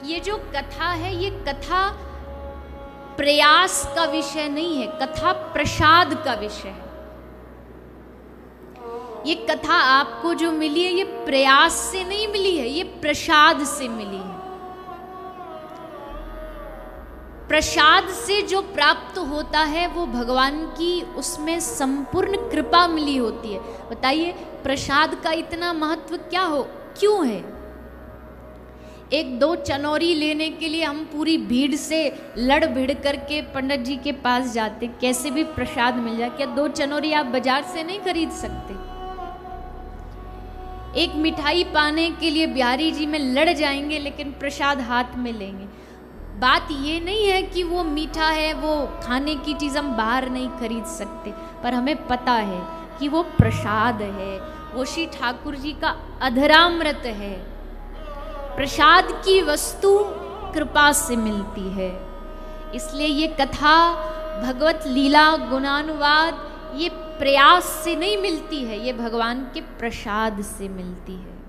ये जो कथा है, ये कथा प्रयास का विषय नहीं है, कथा प्रसाद का विषय है। ये कथा आपको जो मिली है, ये प्रयास से नहीं मिली है, ये प्रसाद से मिली है। प्रसाद से जो प्राप्त होता है वो भगवान की उसमें संपूर्ण कृपा मिली होती है। बताइए प्रसाद का इतना महत्व क्यों है? एक दो चनौरी लेने के लिए हम पूरी भीड़ से लड़ भिड़ करके पंडित जी के पास जाते, कैसे भी प्रसाद मिल जाए। क्या दो चनौरी आप बाजार से नहीं खरीद सकते? एक मिठाई पाने के लिए बिहारी जी में लड़ जाएंगे, लेकिन प्रसाद हाथ में लेंगे। बात ये नहीं है कि वो मीठा है, वो खाने की चीज़ हम बाहर नहीं खरीद सकते, पर हमें पता है कि वो प्रसाद है, वो श्री ठाकुर जी का अधरामृत है। प्रसाद की वस्तु कृपा से मिलती है। इसलिए ये कथा भगवत लीला गुणानुवाद ये प्रयास से नहीं मिलती है, ये भगवान के प्रसाद से मिलती है।